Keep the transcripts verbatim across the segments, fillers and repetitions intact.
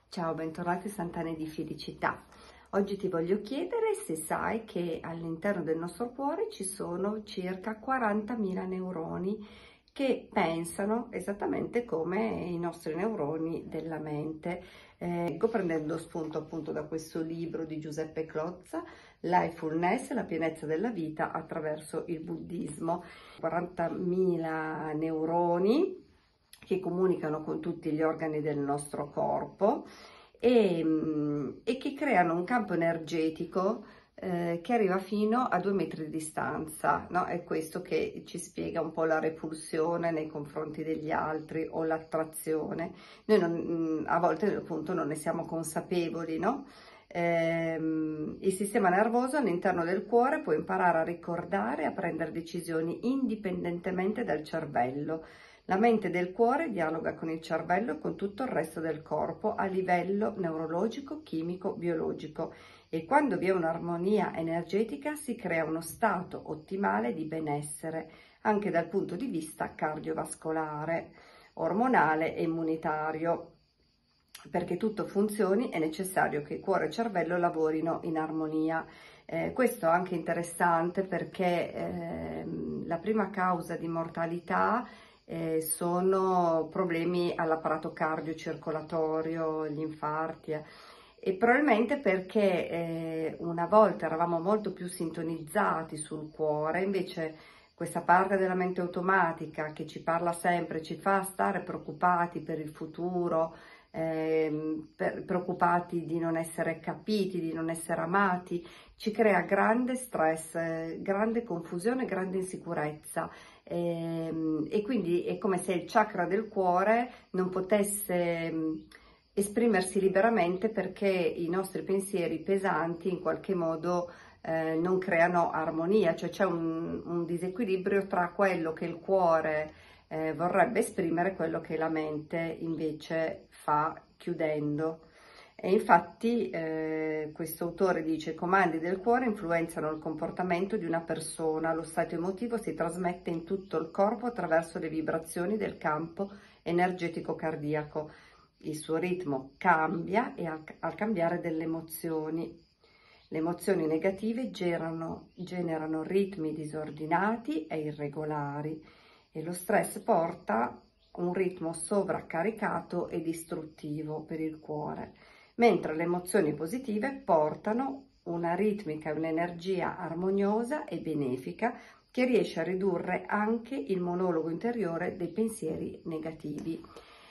Ciao, bentornati a Istantanee di Felicità. Oggi ti voglio chiedere se sai che all'interno del nostro cuore ci sono circa quarantamila neuroni che pensano esattamente come i nostri neuroni della mente. Eh, prendendo spunto appunto da questo libro di Giuseppe Clozza, Lifefulness, la pienezza della vita attraverso il buddismo. quarantamila neuroni che comunicano con tutti gli organi del nostro corpo e, e che creano un campo energetico eh, che arriva fino a due metri di distanza, no? È questo che ci spiega un po' la repulsione nei confronti degli altri o l'attrazione. Noi non, a volte appunto non ne siamo consapevoli, no? Ehm, il sistema nervoso all'interno del cuore può imparare a ricordare e a prendere decisioni indipendentemente dal cervello. La mente del cuore dialoga con il cervello e con tutto il resto del corpo a livello neurologico, chimico, biologico, e quando vi è un'armonia energetica si crea uno stato ottimale di benessere anche dal punto di vista cardiovascolare, ormonale e immunitario. Perché tutto funzioni è necessario che cuore e cervello lavorino in armonia. Eh, questo è anche interessante perché eh, la prima causa di mortalità eh, sono problemi all'apparato cardiocircolatorio, gli infarti, eh. E probabilmente perché eh, una volta eravamo molto più sintonizzati sul cuore, invece questa parte della mente automatica che ci parla sempre, ci fa stare preoccupati per il futuro, eh, per, preoccupati di non essere capiti, di non essere amati, ci crea grande stress, eh, grande confusione, grande insicurezza. E, e quindi è come se il chakra del cuore non potesse mh, esprimersi liberamente perché i nostri pensieri pesanti in qualche modo eh, non creano armonia, cioè c'è un, un disequilibrio tra quello che il cuore eh, vorrebbe esprimere e quello che la mente invece fa chiudendo. E infatti eh, questo autore dice: i comandi del cuore influenzano il comportamento di una persona, lo stato emotivo si trasmette in tutto il corpo attraverso le vibrazioni del campo energetico cardiaco. Il suo ritmo cambia e al, al cambiare delle emozioni. Le emozioni negative generano, generano ritmi disordinati e irregolari e lo stress porta un ritmo sovraccaricato e distruttivo per il cuore, mentre le emozioni positive portano una ritmica e un'energia armoniosa e benefica che riesce a ridurre anche il monologo interiore dei pensieri negativi.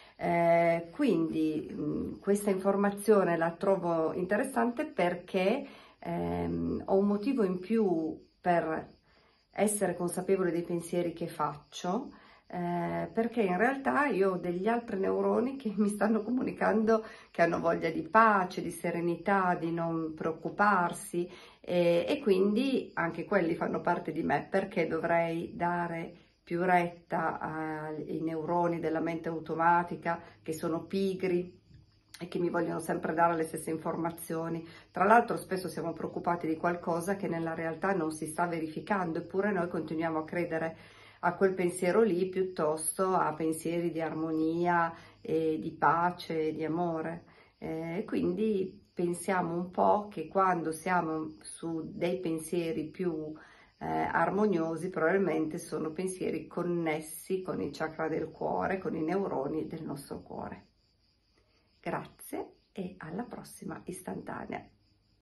Eh, quindi mh, questa informazione la trovo interessante perché ehm, ho un motivo in più per essere consapevole dei pensieri che faccio, eh, perché in realtà io ho degli altri neuroni che mi stanno comunicando che hanno voglia di pace, di serenità, di non preoccuparsi, e, e quindi anche quelli fanno parte di me. Perché dovrei dare più retta ai neuroni della mente automatica che sono pigri e che mi vogliono sempre dare le stesse informazioni? Tra l'altro spesso siamo preoccupati di qualcosa che nella realtà non si sta verificando, eppure noi continuiamo a credere a quel pensiero lì piuttosto a pensieri di armonia, e di pace, e di amore. Eh, quindi pensiamo un po' che quando siamo su dei pensieri più eh, armoniosi, probabilmente sono pensieri connessi con il chakra del cuore, con i neuroni del nostro cuore. Grazie e alla prossima istantanea.